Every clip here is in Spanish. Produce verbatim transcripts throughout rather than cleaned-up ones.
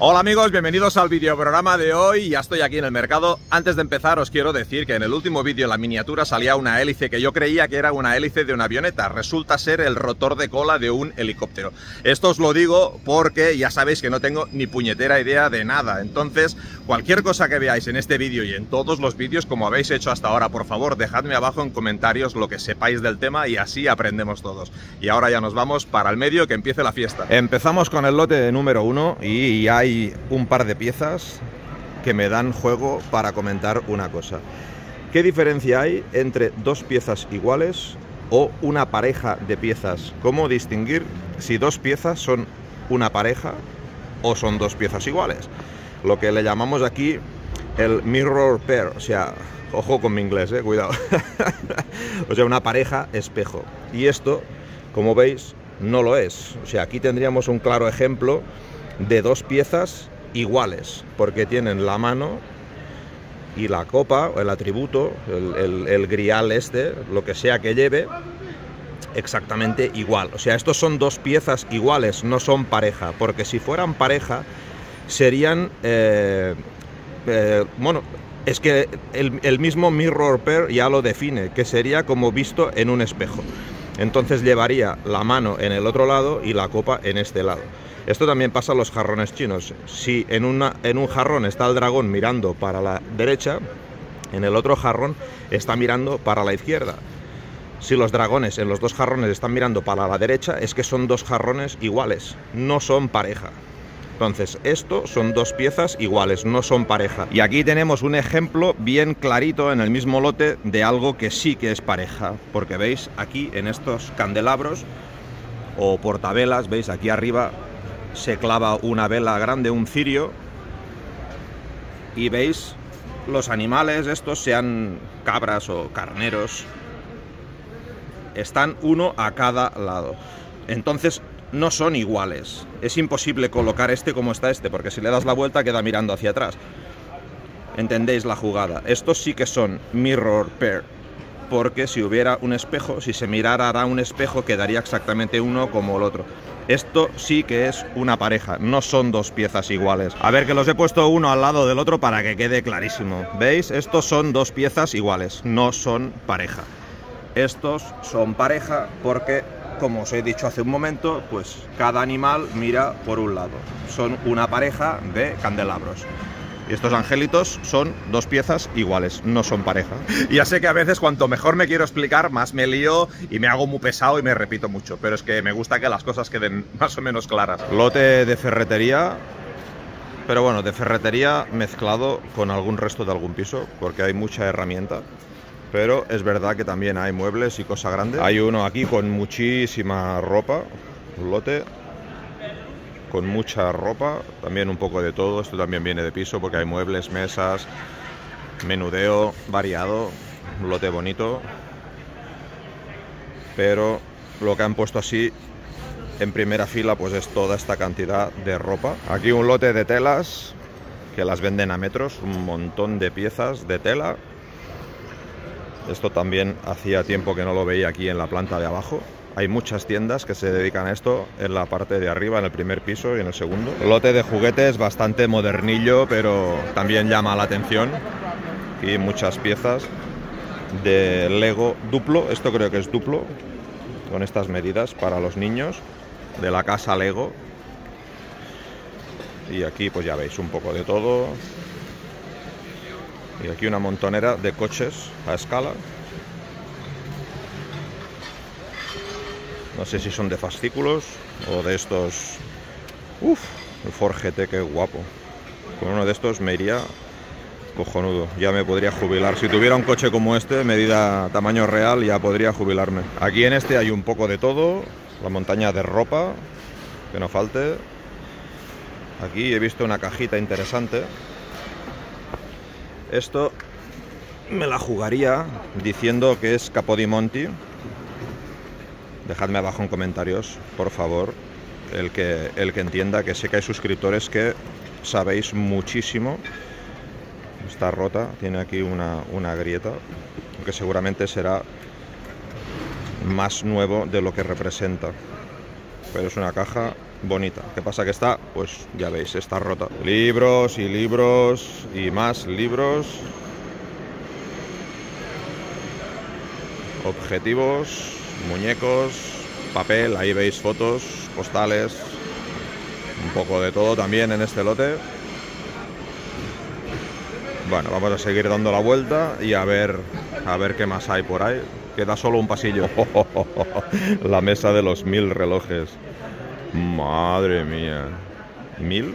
Hola amigos, bienvenidos al videoprograma de hoy. Ya estoy aquí en el mercado. Antes de empezar os quiero decir que en el último vídeo en la miniatura salía una hélice que yo creía que era una hélice de una avioneta. Resulta ser el rotor de cola de un helicóptero. Esto os lo digo porque ya sabéis que no tengo ni puñetera idea de nada. Entonces, cualquier cosa que veáis en este vídeo y en todos los vídeos, como habéis hecho hasta ahora, por favor, dejadme abajo en comentarios lo que sepáis del tema y así aprendemos todos. Y ahora ya nos vamos para el medio, que empiece la fiesta. Empezamos con el lote número uno y hay un par de piezas que me dan juego para comentar una cosa. ¿Qué diferencia hay entre dos piezas iguales o una pareja de piezas? ¿Cómo distinguir si dos piezas son una pareja o son dos piezas iguales? Lo que le llamamos aquí el mirror pair, o sea, ojo con mi inglés, eh, cuidado. O sea, una pareja espejo. Y esto, como veis, no lo es. O sea, aquí tendríamos un claro ejemplo de dos piezas iguales, porque tienen la mano y la copa, o el atributo, el, el, el grial este, lo que sea que lleve, exactamente igual. O sea, estos son dos piezas iguales, no son pareja, porque si fueran pareja serían, eh, eh, bueno, es que el, el mismo mirror pair ya lo define, que sería como visto en un espejo. Entonces llevaría la mano en el otro lado y la copa en este lado. Esto también pasa en los jarrones chinos. Si en, una, en un jarrón está el dragón mirando para la derecha, en el otro jarrón está mirando para la izquierda. Si los dragones en los dos jarrones están mirando para la derecha, es que son dos jarrones iguales, no son pareja. Entonces, esto son dos piezas iguales, no son pareja. Y aquí tenemos un ejemplo bien clarito en el mismo lote de algo que sí que es pareja. Porque veis aquí en estos candelabros o portavelas, veis aquí arriba se clava una vela grande, un cirio, y veis los animales estos, sean cabras o carneros, están uno a cada lado. Entonces no son iguales. Es imposible colocar este como está este, porque si le das la vuelta queda mirando hacia atrás. ¿Entendéis la jugada? Estos sí que son mirror pair, porque si hubiera un espejo, si se mirara a un espejo, quedaría exactamente uno como el otro. Esto sí que es una pareja, no son dos piezas iguales. A ver, que los he puesto uno al lado del otro para que quede clarísimo. ¿Veis? Estos son dos piezas iguales, no son pareja. Estos son pareja porque, como os he dicho hace un momento, pues cada animal mira por un lado. Son una pareja de candelabros. Y estos angelitos son dos piezas iguales, no son pareja. Y ya sé que a veces cuanto mejor me quiero explicar, más me lío y me hago muy pesado y me repito mucho. Pero es que me gusta que las cosas queden más o menos claras. Lote de ferretería, pero bueno, de ferretería mezclado con algún resto de algún piso, porque hay mucha herramienta. Pero es verdad que también hay muebles y cosa grande. Hay uno aquí con muchísima ropa, un lote con mucha ropa, también un poco de todo. Esto también viene de piso porque hay muebles, mesas, menudeo variado, un lote bonito. Pero lo que han puesto así en primera fila pues es toda esta cantidad de ropa. Aquí un lote de telas que las venden a metros, un montón de piezas de tela. Esto también hacía tiempo que no lo veía aquí en la planta de abajo. Hay muchas tiendas que se dedican a esto en la parte de arriba, en el primer piso y en el segundo. Lote de juguetes bastante modernillo, pero también llama la atención. Y muchas piezas de Lego duplo, esto creo que es duplo, con estas medidas para los niños, de la casa Lego. Y aquí pues ya veis un poco de todo. Y aquí una montonera de coches a escala. No sé si son de fascículos o de estos. Uf, el Ford G T, qué guapo. Con uno de estos me iría cojonudo. Ya me podría jubilar. Si tuviera un coche como este, medida tamaño real, ya podría jubilarme. Aquí en este hay un poco de todo. La montaña de ropa, que no falte. Aquí he visto una cajita interesante. Esto me la jugaría diciendo que es Capodimonte. Dejadme abajo en comentarios, por favor, el que, el que entienda, que sé que hay suscriptores que sabéis muchísimo. Está rota, tiene aquí una, una grieta, que seguramente será más nuevo de lo que representa. Pero es una caja bonita. ¿Qué pasa? Que está, pues ya veis, está rota. Libros y libros y más libros. Objetivos, muñecos, papel, ahí veis fotos, postales, un poco de todo también en este lote. Bueno, vamos a seguir dando la vuelta y a ver, a ver qué más hay por ahí. Queda solo un pasillo. La mesa de los mil relojes. Madre mía. ¿Mil?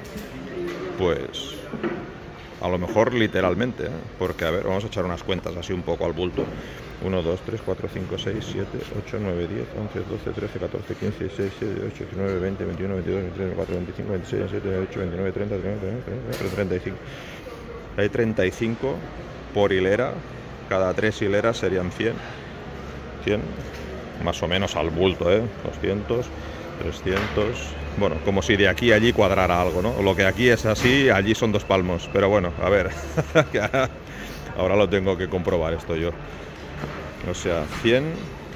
Pues a lo mejor literalmente, ¿eh? Porque, a ver, vamos a echar unas cuentas así un poco al bulto. uno, dos, tres, cuatro, cinco, seis, siete, ocho, nueve, diez, once, doce, trece, catorce, quince, dieciséis, dieciocho, diecinueve, veinte, veintiuno, veintidós, veintitrés, veinticuatro, veinticinco, veintiséis, veintisiete, veintiocho, veintinueve, treinta, treinta y cinco, treinta y cinco. Hay treinta y cinco por hilera. Cada tres hileras serían cien. cien. Más o menos al bulto, ¿eh? doscientos, trescientos. Bueno, como si de aquí a allí cuadrara algo, ¿no? Lo que aquí es así, allí son dos palmos. Pero bueno, a ver. Ahora lo tengo que comprobar esto yo. O sea, cien,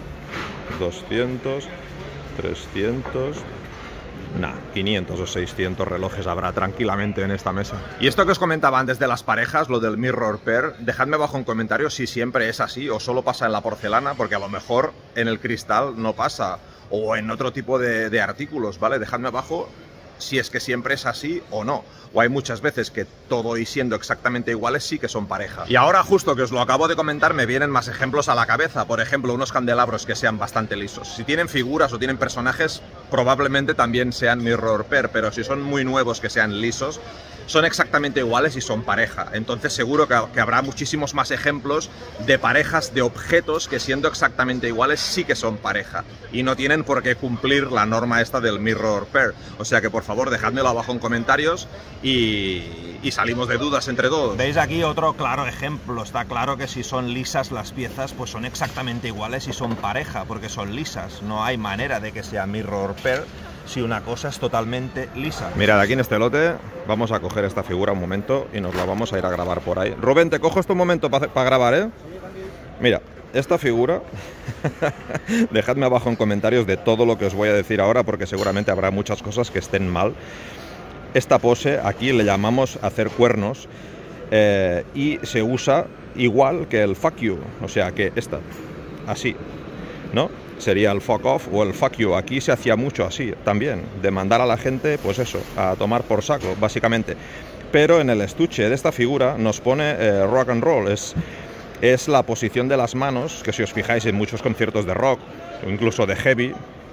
doscientos, trescientos... Nah, quinientos o seiscientos relojes habrá tranquilamente en esta mesa. Y esto que os comentaba antes de las parejas, lo del mirror pair, dejadme abajo en comentarios si siempre es así o solo pasa en la porcelana, porque a lo mejor en el cristal no pasa, o en otro tipo de, de artículos, ¿vale? Dejadme abajo si es que siempre es así o no. O hay muchas veces que todo y siendo exactamente iguales sí que son pareja. Y ahora, justo que os lo acabo de comentar, me vienen más ejemplos a la cabeza. Por ejemplo, unos candelabros que sean bastante lisos. Si tienen figuras o tienen personajes, probablemente también sean mirror pair, pero si son muy nuevos que sean lisos, son exactamente iguales y son pareja. Entonces seguro que, que habrá muchísimos más ejemplos de parejas de objetos que siendo exactamente iguales sí que son pareja. Y no tienen por qué cumplir la norma esta del mirror pair. O sea que por favor dejádmelo abajo en comentarios y, y salimos de dudas entre todos. Veis aquí otro claro ejemplo. Está claro que si son lisas las piezas, pues son exactamente iguales y son pareja, porque son lisas. No hay manera de que sea mirror pair si una cosa es totalmente lisa. Mirad, aquí en este lote vamos a coger esta figura un momento y nos la vamos a ir a grabar por ahí. Rubén, te cojo esto un momento para pa grabar, ¿eh? Mira, esta figura, dejadme abajo en comentarios de todo lo que os voy a decir ahora, porque seguramente habrá muchas cosas que estén mal. Esta pose aquí le llamamos hacer cuernos eh, y se usa igual que el fuck you, o sea que esta, así, ¿no? Sería el fuck off o el fuck you. Aquí se hacía mucho así también, de mandar a la gente, pues eso, a tomar por saco, básicamente. Pero en el estuche de esta figura nos pone eh, rock and roll. Es, es la posición de las manos, que si os fijáis en muchos conciertos de rock, o incluso de heavy,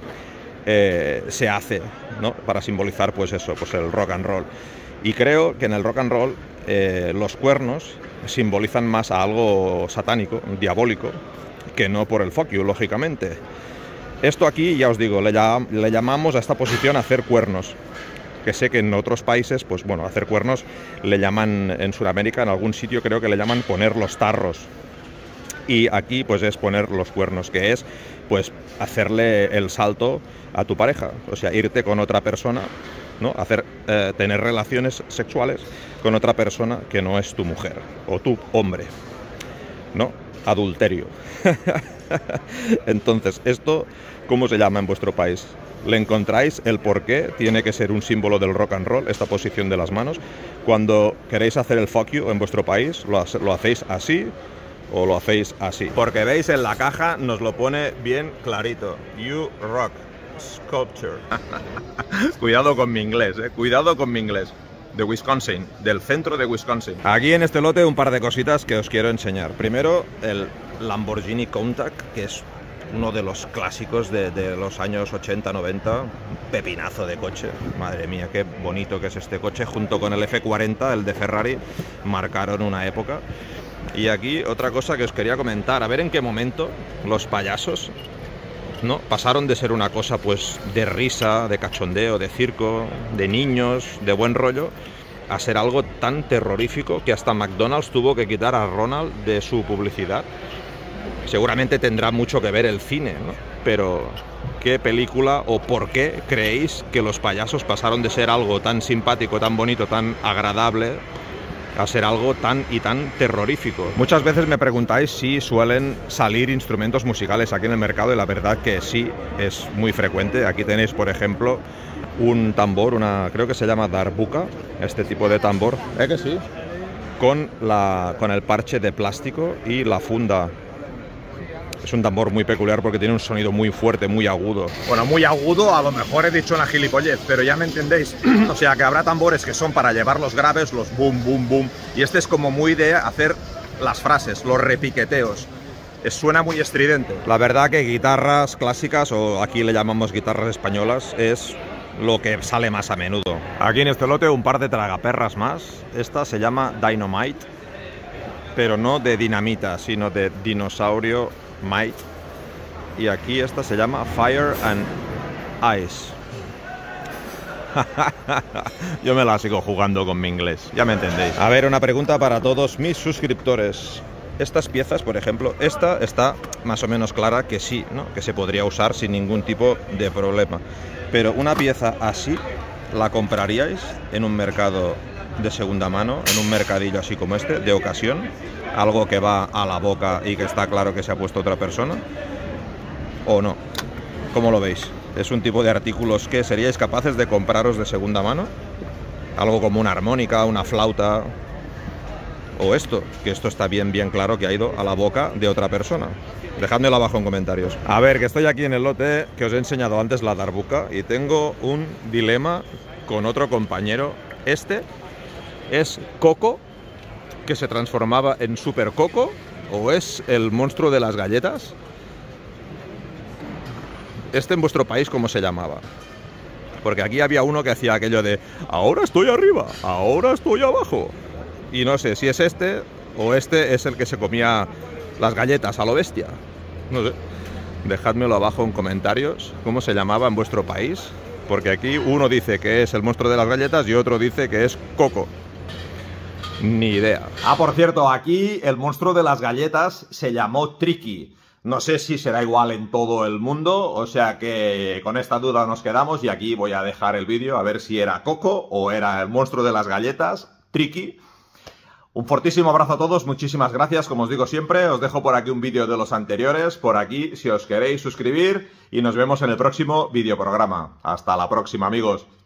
eh, se hace, ¿no? Para simbolizar, pues eso, pues el rock and roll. Y creo que en el rock and roll eh, los cuernos simbolizan más a algo satánico, diabólico, que no por el fuck you, lógicamente. Esto aquí, ya os digo, le, llam le llamamos a esta posición hacer cuernos, que sé que en otros países, pues bueno, hacer cuernos le llaman, en Sudamérica, en algún sitio creo que le llaman poner los tarros. Y aquí pues es poner los cuernos, que es pues hacerle el salto a tu pareja, o sea, irte con otra persona, ¿no? Hacer, eh, tener relaciones sexuales con otra persona que no es tu mujer, o tu hombre, ¿no? Adulterio. Entonces, ¿esto cómo se llama en vuestro país? ¿Le encontráis el por qué tiene que ser un símbolo del rock and roll, esta posición de las manos? Cuando queréis hacer el fuck you en vuestro país, ¿lo, lo hacéis así o lo hacéis así? Porque veis, en la caja nos lo pone bien clarito. You rock sculpture. Cuidado con mi inglés, eh. Cuidado con mi inglés. De Wisconsin, del centro de Wisconsin. Aquí en este lote un par de cositas que os quiero enseñar. Primero, el Lamborghini Countach, que es uno de los clásicos de, de los años ochenta noventa. Pepinazo de coche. Madre mía, qué bonito que es este coche. Junto con el F cuarenta, el de Ferrari, marcaron una época. Y aquí otra cosa que os quería comentar. A ver en qué momento los payasos, ¿no? Pasaron de ser una cosa pues de risa, de cachondeo, de circo, de niños, de buen rollo, a ser algo tan terrorífico que hasta McDonald's tuvo que quitar a Ronald de su publicidad. Seguramente tendrá mucho que ver el cine, ¿no? Pero ¿qué película o por qué creéis que los payasos pasaron de ser algo tan simpático, tan bonito, tan agradable, a ser algo tan y tan terrorífico. Muchas veces me preguntáis si suelen salir instrumentos musicales aquí en el mercado y la verdad que sí, es muy frecuente. Aquí tenéis, por ejemplo, un tambor, una creo que se llama darbuka, este tipo de tambor, ¿eh que sí? Con, la, con el parche de plástico y la funda. Es un tambor muy peculiar porque tiene un sonido muy fuerte, muy agudo. Bueno, muy agudo, a lo mejor he dicho una gilipollez, pero ya me entendéis. O sea, que habrá tambores que son para llevar los graves, los boom, boom, boom. Y este es como muy de hacer las frases, los repiqueteos. Es, suena muy estridente. La verdad que guitarras clásicas, o aquí le llamamos guitarras españolas, es lo que sale más a menudo. Aquí en este lote un par de tragaperras más. Esta se llama Dynamite, pero no de dinamita, sino de dinosaurio Might. Y aquí esta se llama Fire and Ice. Yo me la sigo jugando con mi inglés, ya me entendéis. A ver, una pregunta para todos mis suscriptores. Estas piezas, por ejemplo, esta está más o menos clara que sí, ¿no? Que se podría usar sin ningún tipo de problema. Pero una pieza así, ¿la compraríais en un mercado de segunda mano, en un mercadillo así como este, de ocasión? Algo que va a la boca y que está claro que se ha puesto otra persona, ¿o no? ¿Cómo lo veis? ¿Es un tipo de artículos que seríais capaces de compraros de segunda mano? Algo como una armónica, una flauta, o esto, que esto está bien, bien claro que ha ido a la boca de otra persona. Dejádmelo abajo en comentarios. A ver, que estoy aquí en el lote que os he enseñado antes, la darbuka, y tengo un dilema con otro compañero. Este es Coco, que se transformaba en Super Coco, o es el monstruo de las galletas. Este en vuestro país, ¿cómo se llamaba? Porque aquí había uno que hacía aquello de ahora estoy arriba, ahora estoy abajo. Y no sé si es este o este es el que se comía las galletas a lo bestia. No sé. Dejádmelo abajo en comentarios cómo se llamaba en vuestro país, porque aquí uno dice que es el monstruo de las galletas y otro dice que es Coco. Ni idea. Ah, por cierto, aquí el monstruo de las galletas se llamó Tricky. No sé si será igual en todo el mundo, o sea que con esta duda nos quedamos y aquí voy a dejar el vídeo a ver si era Coco o era el monstruo de las galletas, Tricky. Un fortísimo abrazo a todos, muchísimas gracias, como os digo siempre, os dejo por aquí un vídeo de los anteriores, por aquí si os queréis suscribir y nos vemos en el próximo videoprograma. Hasta la próxima, amigos.